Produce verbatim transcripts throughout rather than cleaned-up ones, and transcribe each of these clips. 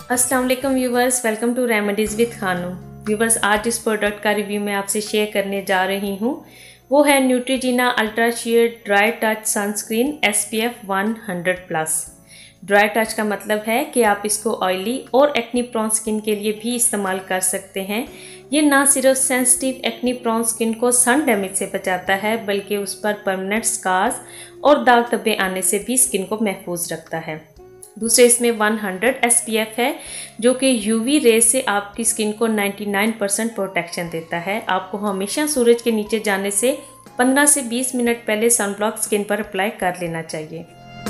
अस्सलाम वालेकुम viewers, welcome to remedies with Khanu. Viewers, आज जिस प्रोडक्ट का रिव्यू मैं आपसे शेयर करने जा रही हूँ वो है Neutrogena ultra sheer dry touch sunscreen S P F one hundred plus. Dry touch का मतलब है कि आप इसको ऑयली और एक्नी प्रोन स्किन के लिए भी इस्तेमाल कर सकते हैं। ये ना सिर्फ सेंसिटिव एक्नी प्रोन स्किन को सन डैमेज से बचाता है बल्कि उस पर परमानेंट स्कार्स और दाग धब्बे आने से भी स्किन को महफूज रखता है। दूसरे इसमें हंड्रेड एस पी एफ है जो कि यूवी रे से आपकी स्किन को निन्यानवे परसेंट प्रोटेक्शन देता है। आपको हमेशा सूरज के नीचे जाने से पंद्रह से बीस मिनट पहले सनब्लॉक स्किन पर अप्लाई कर लेना चाहिए।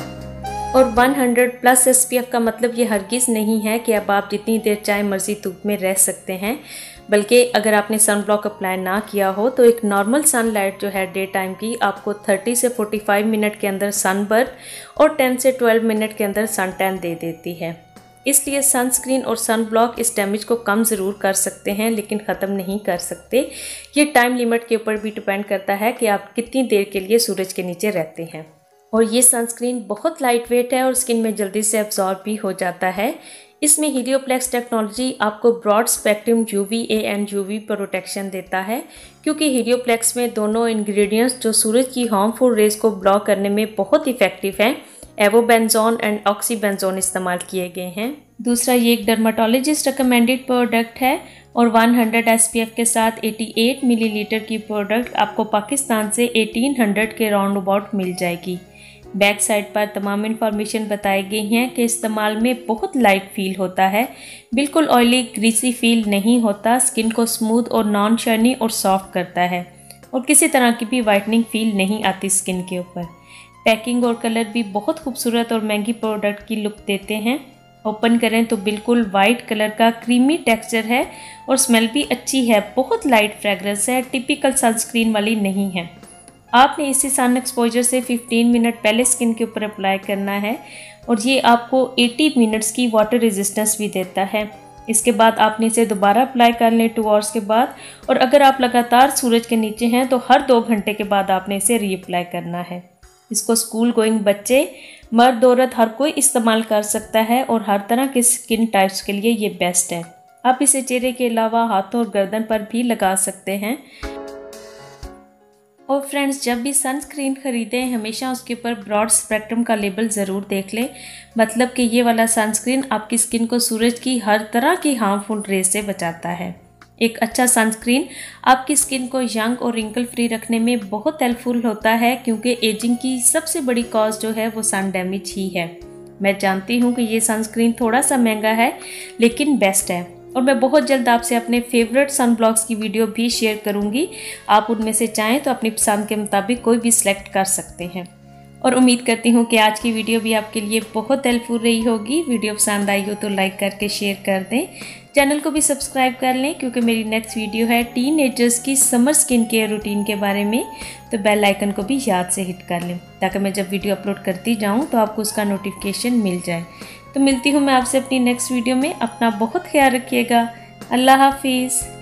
और hundred plus S P F का मतलब ये हरगिज़ नहीं है कि अब आप जितनी देर चाहे मर्जी धूप में रह सकते हैं, बल्कि अगर आपने सनब्लॉक अप्लाई ना किया हो तो एक नॉर्मल सनलाइट जो है डे टाइम की आपको तीस से पैंतालीस मिनट के अंदर सनबर्न और दस से बारह मिनट के अंदर सन टैन दे देती है। इसलिए सनस्क्रीन और सनब्लॉक इस डैमेज को कम ज़रूर कर सकते हैं लेकिन ख़त्म नहीं कर सकते। ये टाइम लिमिट के ऊपर भी डिपेंड करता है कि आप कितनी देर के लिए सूरज के नीचे रहते हैं। और ये सनस्क्रीन बहुत लाइट वेट है और स्किन में जल्दी से एब्जॉर्ब भी हो जाता है। इसमें हीलियोप्लेक्स टेक्नोलॉजी आपको broad spectrum UV A and UV protection देता है, क्योंकि हीलियोप्लेक्स में दोनों इंग्रेडिएंट्स जो सूरज की हार्मफुल रेज को ब्लॉक करने में बहुत इफेक्टिव हैं, एवोबेंजोन एंड ऑक्सीबेंजोन इस्तेमाल किए गए हैं। दूसरा, ये एक डर्माटोलॉजिस्ट रिकमेंडेड प्रोडक्ट है और हंड्रेड एस पी एफ के साथ अठासी मिलीलीटर की प्रोडक्ट आपको पाकिस्तान से अठारह सौ के राउंड अबाउट मिल जाएगी। बैक साइड पर तमाम इन्फॉर्मेशन बताई गई हैं कि इस्तेमाल में बहुत लाइट फील होता है, बिल्कुल ऑयली ग्रीसी फील नहीं होता, स्किन को स्मूथ और नॉन शाइनी और सॉफ्ट करता है और किसी तरह की भी वाइटनिंग फील नहीं आती स्किन के ऊपर। पैकिंग और कलर भी बहुत खूबसूरत और महंगी प्रोडक्ट की लुक देते हैं। ओपन करें तो बिल्कुल वाइट कलर का क्रीमी टेक्सचर है और स्मेल भी अच्छी है, बहुत लाइट फ्रेगरेंस है, टिपिकल सनस्क्रीन वाली नहीं है। आपने इसी सन एक्सपोजर से पंद्रह मिनट पहले स्किन के ऊपर अप्लाई करना है और ये आपको अस्सी मिनट्स की वाटर रेजिस्टेंस भी देता है। इसके बाद आपने इसे दोबारा अप्लाई कर लें टू आवर्स के बाद, और अगर आप लगातार सूरज के नीचे हैं तो हर दो घंटे के बाद आपने इसे रीअप्लाई करना है। इसको स्कूल गोइंग बच्चे, मर्द औरत हर कोई इस्तेमाल कर सकता है और हर तरह के स्किन टाइप्स के लिए ये बेस्ट है। आप इसे चेहरे के अलावा हाथों और गर्दन पर भी लगा सकते हैं। और फ्रेंड्स, जब भी सनस्क्रीन ख़रीदें हमेशा उसके ऊपर ब्रॉड स्पेक्ट्रम का लेबल ज़रूर देख लें, मतलब कि ये वाला सनस्क्रीन आपकी स्किन को सूरज की हर तरह की हार्मफुल रेज से बचाता है। एक अच्छा सनस्क्रीन आपकी स्किन को यंग और रिंकल फ्री रखने में बहुत हेल्पफुल होता है, क्योंकि एजिंग की सबसे बड़ी कॉज जो है वो सन डैमेज ही है। मैं जानती हूँ कि ये सनस्क्रीन थोड़ा सा महंगा है लेकिन बेस्ट है, और मैं बहुत जल्द आपसे अपने फेवरेट सन ब्लॉक्स की वीडियो भी शेयर करूंगी। आप उनमें से चाहें तो अपनी पसंद के मुताबिक कोई भी सिलेक्ट कर सकते हैं। और उम्मीद करती हूं कि आज की वीडियो भी आपके लिए बहुत हेल्पफुल रही होगी। वीडियो पसंद आई हो तो लाइक करके शेयर कर दें, चैनल को भी सब्सक्राइब कर लें, क्योंकि मेरी नेक्स्ट वीडियो है टीनेजर्स की समर स्किन केयर रूटीन के बारे में, तो बेल आइकन को भी याद से हिट कर लें ताकि मैं जब वीडियो अपलोड करती जाऊँ तो आपको उसका नोटिफिकेशन मिल जाए। तो मिलती हूँ मैं आपसे अपनी नेक्स्ट वीडियो में। अपना बहुत ख्याल रखिएगा। अल्लाह हाफिज़।